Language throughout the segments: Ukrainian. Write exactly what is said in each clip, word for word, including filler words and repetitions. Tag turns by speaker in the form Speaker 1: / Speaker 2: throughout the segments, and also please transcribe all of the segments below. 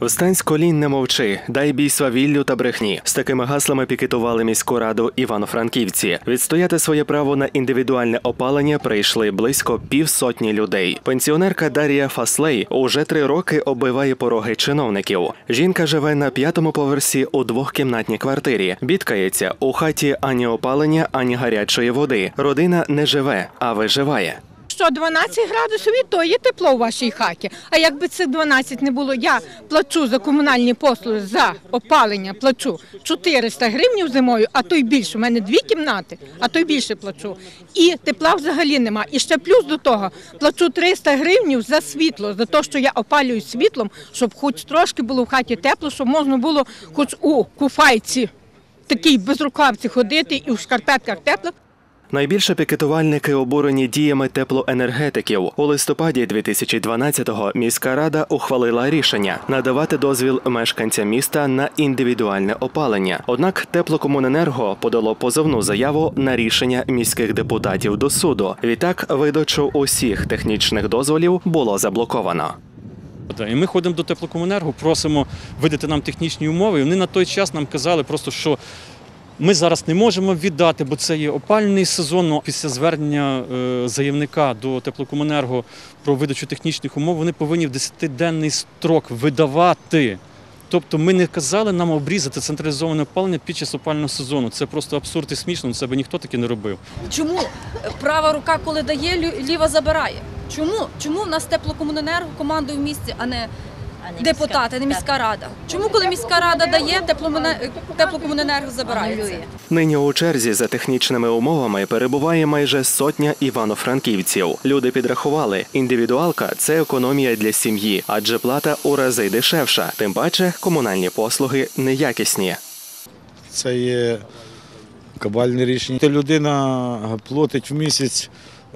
Speaker 1: Встань з колін, не мовчи, дай бій свавіллю та брехні. З такими гаслами пікетували міську раду івано-франківці. Відстояти своє право на індивідуальне опалення прийшли близько півсотні людей. Пенсіонерка Дар'я Фаслей уже три роки оббиває пороги чиновників. Жінка живе на п'ятому поверсі у двохкімнатній квартирі. Бідкається, у хаті ані опалення, ані гарячої води. Родина не живе, а виживає.
Speaker 2: Що дванадцять градусів і то є тепло у вашій хаті. А якби цих дванадцять не було, я плачу за комунальні послуги, за опалення плачу чотириста гривень зимою, а то й більше. У мене дві кімнати, а то й більше плачу. І тепла взагалі нема. І ще плюс до того плачу триста гривень за світло, за те, що я опалюю світлом, щоб хоч трошки було в хаті тепло, щоб можна було хоч у куфайці, такій безрукавці ходити і в шкарпетках тепло.
Speaker 1: Найбільше пікетувальники обурені діями теплоенергетиків. У листопаді дві тисячі дванадцятого міська рада ухвалила рішення надавати дозвіл мешканцям міста на індивідуальне опалення. Однак Теплокомуненерго подало позовну заяву на рішення міських депутатів до суду. Відтак, видачу усіх технічних дозволів було заблоковано.
Speaker 3: І ми ходимо до Теплокомуненерго, просимо видати нам технічні умови. І вони на той час нам казали просто, що ми зараз не можемо віддати, бо це є опалювальний сезон. Після звернення заявника до Теплокомуненерго про видачу технічних умов вони повинні в десятиденний строк видавати. Тобто ми не казали нам обрізати централізоване опалення під час опалювального сезону. Це просто абсурд і смішно, це би ніхто таки не робив.
Speaker 4: Чому права рука, коли дає, ліва забирає? Чому? Чому в нас Теплокомуненерго командує в місті, а не депутати, не міська рада? Чому, коли міська рада дає, Теплокомуненерго забирається?
Speaker 1: Нині у черзі за технічними умовами перебуває майже сотня івано-франківців. Люди підрахували, індивідуалка – це економія для сім'ї, адже плата у рази дешевша. Тим паче, комунальні послуги неякісні.
Speaker 5: Це є кабальне рішення. Людина платить в місяць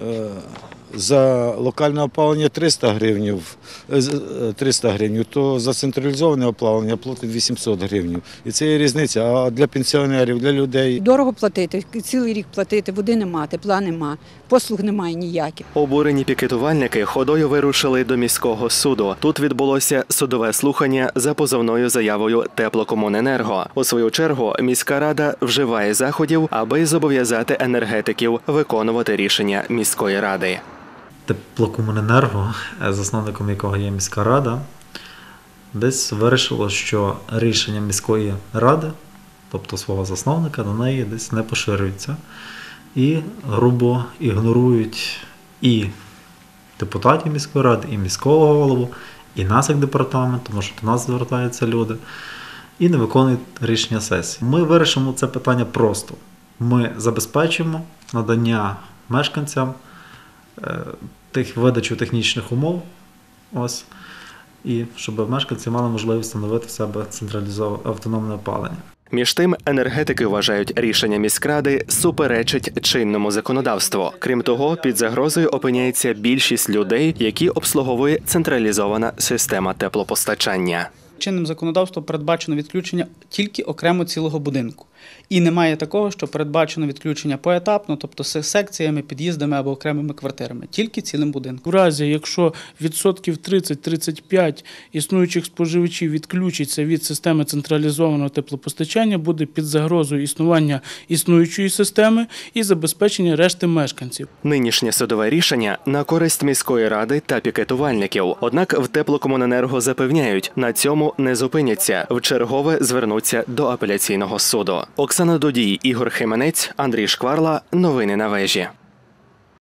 Speaker 5: за локальне опалення триста гривень, триста гривень, то за централізоване опалення платить вісімсот гривень. І це є різниця. А для пенсіонерів, для людей…
Speaker 6: Дорого платити, цілий рік платити, води нема, тепла нема, послуг немає ніяких.
Speaker 1: Обурені пікетувальники ходою вирушили до міського суду. Тут відбулося судове слухання за позовною заявою Теплокомуненерго. У свою чергу міська рада вживає заходів, аби зобов'язати енергетиків виконувати рішення міської ради.
Speaker 7: Теплокомуненерго, засновником якого є міська рада, десь вирішило, що рішення міської ради, тобто свого засновника, на неї десь не поширюється. І грубо ігнорують і депутатів міської ради, і міського голову, і нас як департамент, тому що до нас звертаються люди, і не виконують рішення сесії. Ми вирішимо це питання просто. Ми забезпечимо надання мешканцям тих видачу технічних умов, ось, і щоб мешканці мали можливість встановити в себе централізоване автономне опалення.
Speaker 1: Між тим, енергетики вважають, рішення міськради суперечить чинному законодавству. Крім того, під загрозою опиняється більшість людей, які обслуговує централізована система теплопостачання.
Speaker 8: Чинним законодавством передбачено відключення тільки окремо цілого будинку. І немає такого, що передбачено відключення поетапно, тобто секціями, під'їздами або окремими квартирами, тільки цілим будинком.
Speaker 9: У разі, якщо відсотків тридцять - тридцять п'ять існуючих споживачів відключиться від системи централізованого теплопостачання, буде під загрозою існування існуючої системи і забезпечення решти мешканців.
Speaker 1: Нинішнє судове рішення на користь міської ради та пікетувальників. Однак в Теплокомуненерго запевняють, на цьому не зупиняться. Вчергове звернуться до апеляційного суду. Оксана Додій, Ігор Хименець, Андрій Шкварла. Новини на вежі.